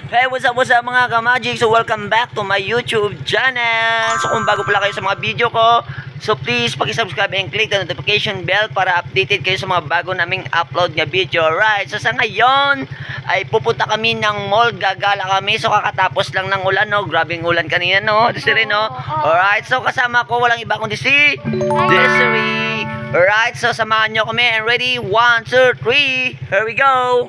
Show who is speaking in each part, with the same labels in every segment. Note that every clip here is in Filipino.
Speaker 1: Hey, what's up mga ka-Magic? So, welcome back to my YouTube channel. So, kung bago pala kayo sa mga video ko, so please, paki-subscribe and click the notification bell para updated kayo sa mga bago naming upload nga video. Alright, so sa ngayon, ay pupunta kami ng mall, gagala kami. So, kakatapos lang ng ulan, no? Grabing ulan kanina, no? Desiree, no? Alright, so kasama ko, walang iba kundi si Desiree. Alright, so samahan nyo kami. And ready? 1, 2, 3. Here we go!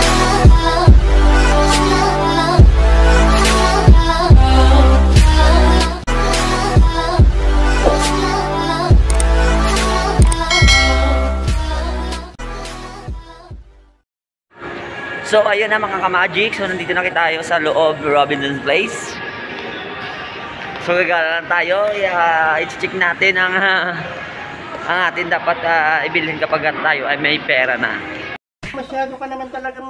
Speaker 1: So ayun na mga ka-Magic, so nandito na tayo sa loob Robinson's Place. So gagala lang tayo, i-check natin ang atin dapat ibilhin kapag tayo ay may pera na.
Speaker 2: Masyado ka naman talagang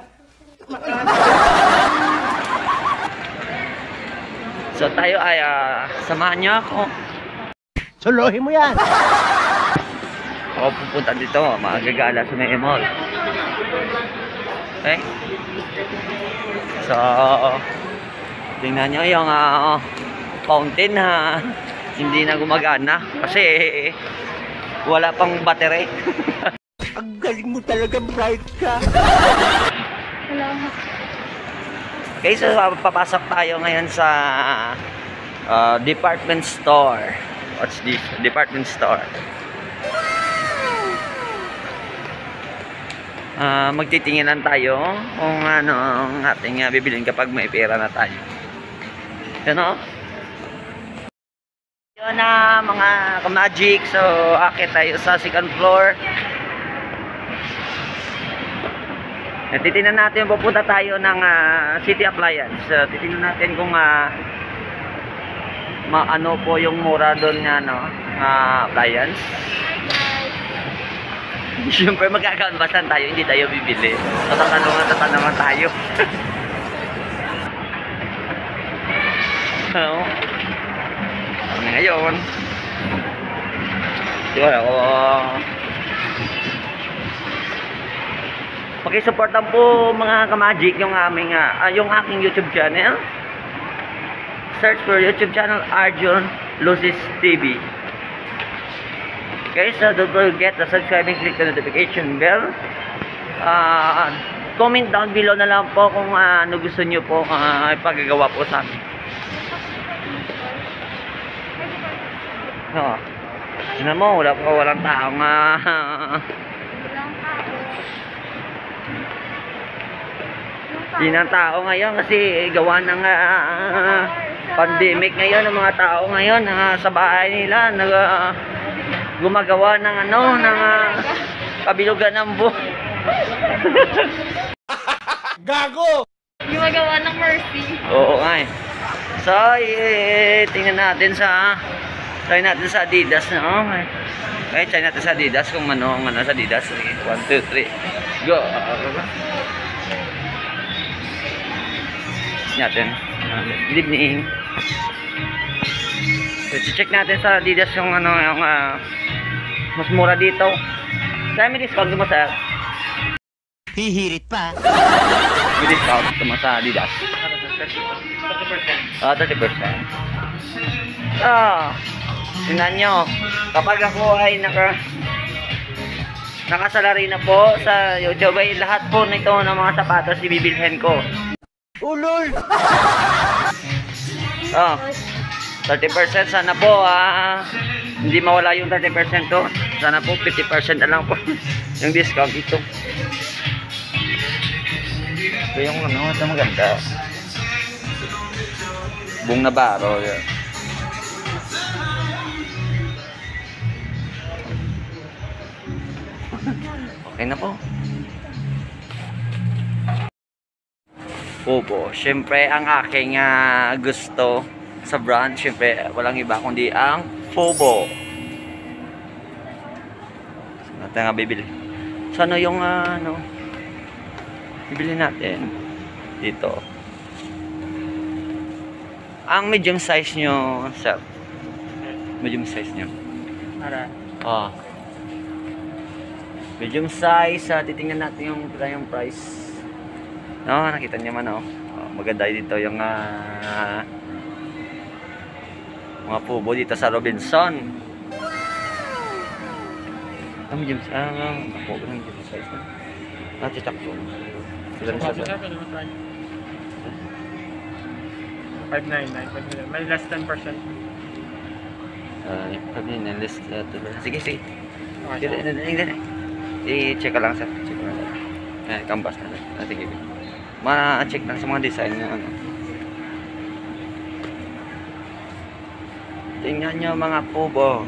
Speaker 1: So tayo ay samahan niyo ako.
Speaker 2: Suluhin mo yan!
Speaker 1: Ako pupunta dito, magagala sa may mall. Okay? So, tingnan nyo yung fountain hindi na gumagana kasi wala pang battery.
Speaker 2: Ang galing mo talaga, bright ka!
Speaker 1: Okay, so papasok tayo ngayon sa department store. What's this? Department store. Magtitinginan tayo kung ano ang ating bibilin kapag may pera na tayo. Yan o. Yun na mga ka-Magic. So, akit tayo sa second floor. Titingnan natin, pupunta tayo ng City Appliance. Titingnan natin kung ano po yung mura doon nga appliance. Siyempre magkakaunbasan tayo, hindi tayo bibili. So tatanungan tayo. So, ngayon yun ako, pakisuportan po mga ka-Magic yung aming yung aking YouTube channel. Search for YouTube channel Arjun Lucis TV. Okay, so don't forget to subscribe and click the notification bell. Comment down below na lang po kung ano gusto nyo po ipagagawa po sa amin. No. Tingnan mo, walang taong Tinang tao ngayon kasi gawa ng pandemic ngayon. Ng mga tao ngayon sa bahay nila gumagawa ng kabilugan ng buhay.
Speaker 2: Gago!
Speaker 3: Gumagawa ng mercy.
Speaker 1: Oo nga eh. So, tingnan natin try natin sa Adidas, no? Okay, try natin sa Adidas kung ano sa Adidas. 1, 2, 3. Go! Natin. Good evening. So, check natin sa Adidas yung yung mas mura dito. Kaya may discount mo sa
Speaker 2: Hihirit pa!
Speaker 1: may discount mo sa Adidas. 30%. 30%. Tingnan nyo, kapag ako ay nakasalari na po sa YouTube, ay lahat po nito ng mga sapatos ibibilhin ko.
Speaker 2: Ulol!
Speaker 1: 30%, sana po hindi mawala yung 30% to. Sana po 50% na lang po yung discount ito. Ito yung ito maganda. Buong Navarro yan. Okay na po. Opo, syempre ang aking gusto sa brand, syempre walang iba kundi ang Fubo. Natin nga bibili. So ano yung bibili natin dito? Ang medium size nyo, sir. Medium size nyo. Medium size, titingnan natin yung price. No, nakita niyo man oh. Maganda dito yung mga pubo dito sa Robinson. Ang James, ako ng James size na. Titak po. Sila na siya.
Speaker 4: 599. May less 10%.
Speaker 1: Kami na list. Sige, sige.
Speaker 4: Okay.
Speaker 1: I-check ka lang sir. Check ka lang sir. Canvas na lang. Sige. Ma-check lang sa mga design na ano. Tingnan nyo mga pubo.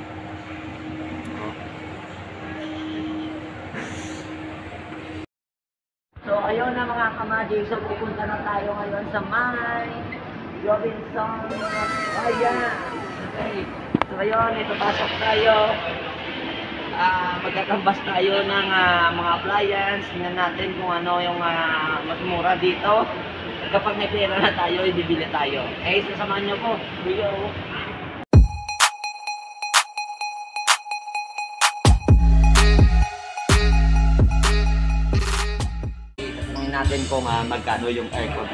Speaker 1: So ayun na mga ka-magic. So pupunta na tayo ngayon sa may Robinson. Ayan. Okay. So ayun, ito pasok tayo. Magkakambas tayo ng mga appliance. Tingnan natin kung ano yung mas mura dito. Kapag may pera na tayo, ibibili tayo. Eh, sasamahan nyo po. Video. Tingnan natin kung magkano yung aircon.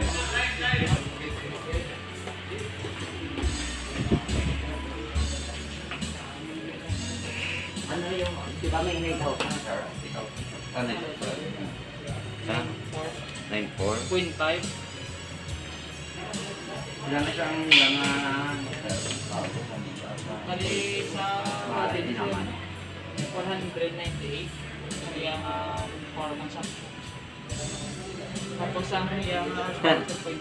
Speaker 1: Ano yung, di ba may 9,000 sir? Ano yun? 9,4?
Speaker 4: 0.5.
Speaker 1: Ilan na siyang
Speaker 4: Kali sa atin
Speaker 1: hindi naman.
Speaker 4: 498. Kaya 4 months up. Tapos ang yung 2.5.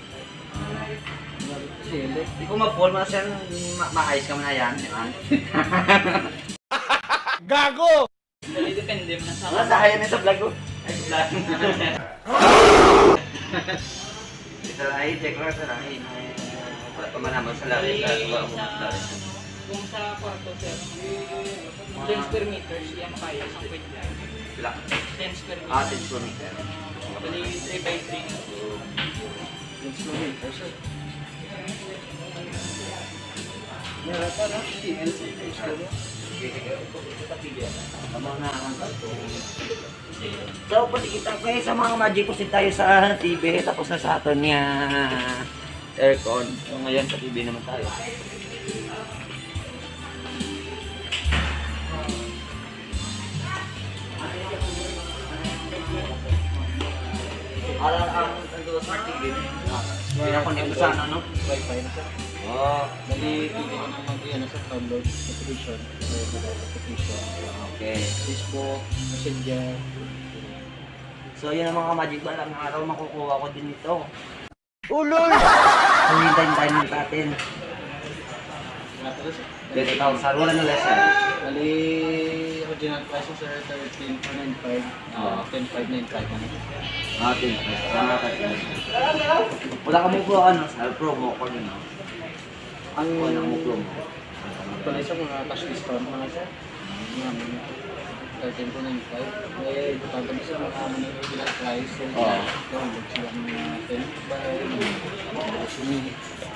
Speaker 1: Hindi ko mag-fall mo sir, maayos ka mo na yan.
Speaker 2: Gago!
Speaker 4: Dali depende mo na sa
Speaker 1: Wala sa kaya na sa vlog ko. Ay, vlog. Ito ay, check lang sir. Wala pa man naman sa lari.
Speaker 4: Kung sa kwarto sir, 10 square meters, yan kaya, 1.5.
Speaker 1: Sila.
Speaker 4: 10 square
Speaker 1: 10
Speaker 4: meters.
Speaker 1: square meter.
Speaker 4: Bali 3 by 3 na. 10 square meters sir. Meron pa na, TLC.
Speaker 1: So, patikita kayo sa mga magic kasi tayo sa TV. Tapos na sa atin niya aircon. So, ngayon sa TV naman tayo. Ang smart TV. Pinakonect sa ano, no?
Speaker 4: Wi-Fi na sir.
Speaker 1: Oh,
Speaker 4: Bali, pwede ka na mag-ano sa download application. Application.
Speaker 1: okay.
Speaker 4: Facebook, Messenger.
Speaker 1: So, yun ang mga magic ball. Ang araw makukuha ko din ito.
Speaker 2: Ulol!
Speaker 1: So, hintayin tayo ng natin. 20,000. Wala na lesson.
Speaker 4: Bali, original price sir, 13,495.
Speaker 1: Oo.
Speaker 4: 10,595
Speaker 1: Atin. Wala ka mo po ano, sa promo ko din.
Speaker 4: Ang
Speaker 1: Wala mo promo.
Speaker 4: tuloy sa mga cash discount mga sir. Mga 13,495. Eh, pagkakabit sa mga original price. So,
Speaker 1: Oo.
Speaker 4: download sila mga 10 by sumi.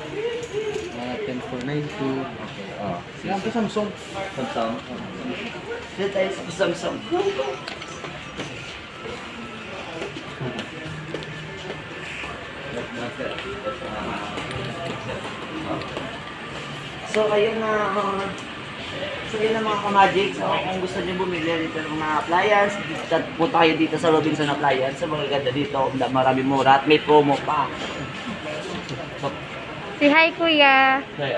Speaker 4: 10,492.
Speaker 1: Okay. Oh.
Speaker 4: Yan po Samsung.
Speaker 1: Samsung. Sila tayo sa Samsung. So ayun na mga ka-magic. So kung gusto niyo bumili dito ng mga appliance, punta kayo dito sa Robinson Appliance. So magaganda dito, marami mura at may promo pa. So,
Speaker 3: Si hi, kuya.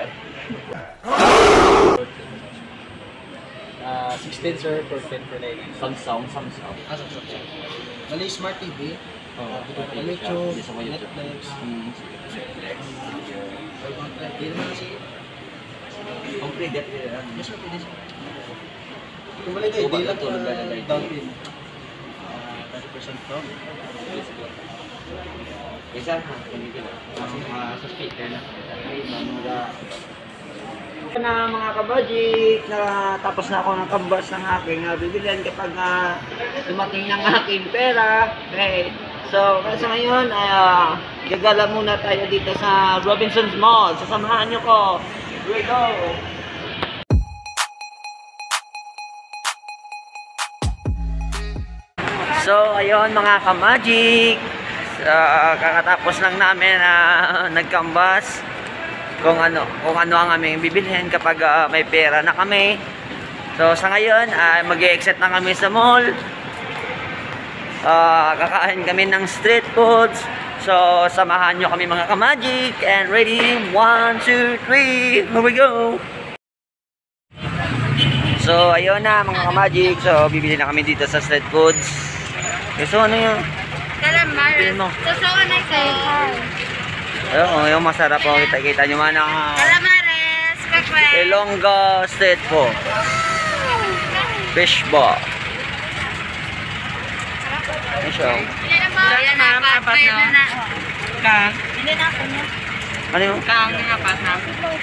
Speaker 4: 16 sir, for 10,490.
Speaker 1: Samsung.
Speaker 4: Samsung. Bali, Smart TV.
Speaker 1: YouTube,
Speaker 4: Netflix. Hindi naman kasi.
Speaker 1: Complete.
Speaker 4: Yes sir, pwede sir. Kung wala kayo, di lang down payment. 30% from.
Speaker 1: Isa ha, kasi sa speaker na. Na mga kabudget, tapos na ako ng kambas ng aking bibilihan kapag dumating ng aking pera. Okay. So, kasi ngayon, gagala muna tayo dito sa Robinson's Mall. Sasamahan nyo ko. Here we go! So, ayun mga ka-magic. kakatapos lang namin nagkambas kung ano ang aming bibilhin kapag may pera na kami. So sa ngayon mag-e-exit na kami sa mall. Kakain kami ng street foods. So samahan nyo kami mga ka-magic, and ready, 1, 2, 3, here we go. So ayun na mga ka-magic, so bibili na kami dito sa street foods. So ano yun?
Speaker 3: Calamares. Susuon na sa'yo.
Speaker 1: Ayun, yung masarap po, kita nyo man ang
Speaker 3: Calamares. Kwek-kwek.
Speaker 1: Ilonggo street food. Fish ball. Ano siya?
Speaker 3: Ayan na, apat na.
Speaker 4: Kang.
Speaker 3: Hindi na ako niya.
Speaker 1: Ano yun?
Speaker 4: Kang nga pa na.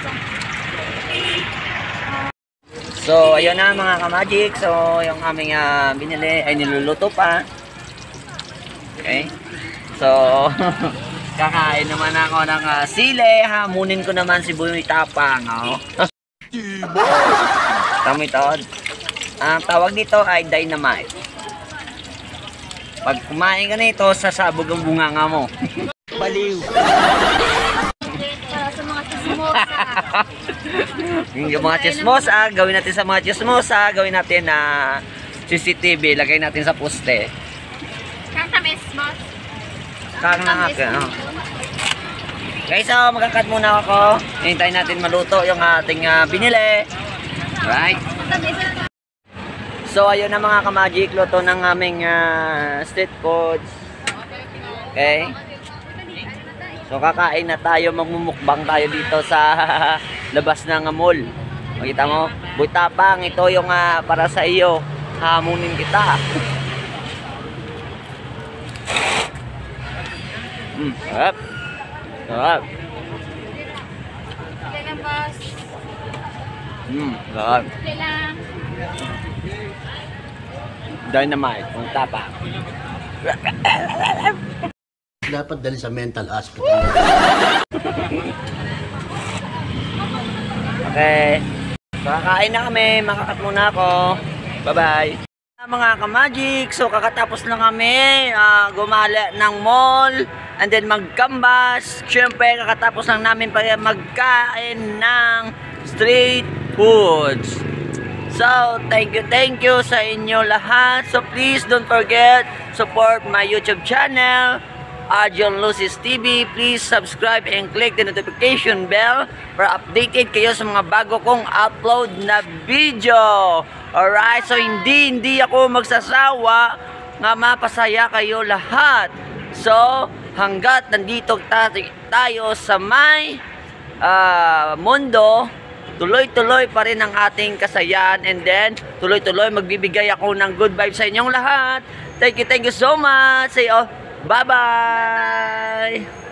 Speaker 1: So, ayun na mga ka-magic. So, yung aming binili ay niluluto pa. Okay. So, kakain naman ako ng sile. Hamunin ko naman si Buyoy Tapang. Oh. Tama ito. Ang tawag dito ay dynamite. Pag kumain ka nito, sasabog ang bunganga mo.
Speaker 2: Baliw.
Speaker 3: Para sa mga chismosa.
Speaker 1: Yung mga chismosa, gawin natin sa mga chismosa, gawin natin na CCTV, lagay natin sa poste.
Speaker 3: Kang tamis, boss.
Speaker 1: Kang na nga. Okay, so magkakat muna ako. Hintayin natin maluto yung ating binili. Right? So ayun na mga ka-magic, luto ng aming street foods. Okay? So kakain na tayo, magmumukbang tayo dito sa labas ng mall. Makita mo? Buyoy Tapang, ito yung para sa iyo. Hamunin kita. Sarap. Sarap.
Speaker 3: Kailan, boss?
Speaker 1: Sarap.
Speaker 3: Kailan?
Speaker 1: Dynamite, Buyoy Tapang.
Speaker 2: Dapat dali sa mental hospital.
Speaker 1: Okay. So, kakain na kami. Makakat muna ako. Bye-bye. Mga ka-magic, so kakatapos lang kami gumala ng mall and then magkambas. Siyempre, kakatapos lang namin pa magkain ng street foods. So, thank you sa inyo lahat. So, please don't forget, support my YouTube channel, John Lucis TV. Please subscribe and click the notification bell para updated kayo sa mga bago kong upload na video. Alright, so hindi ako magsasawa nga mapasaya kayo lahat. So, hanggat nandito tayo sa may mundo, tuloy-tuloy pa rin ang ating kasayahan, and then tuloy-tuloy magbibigay ako ng good vibes sa inyong lahat. Thank you so much. Say bye-bye.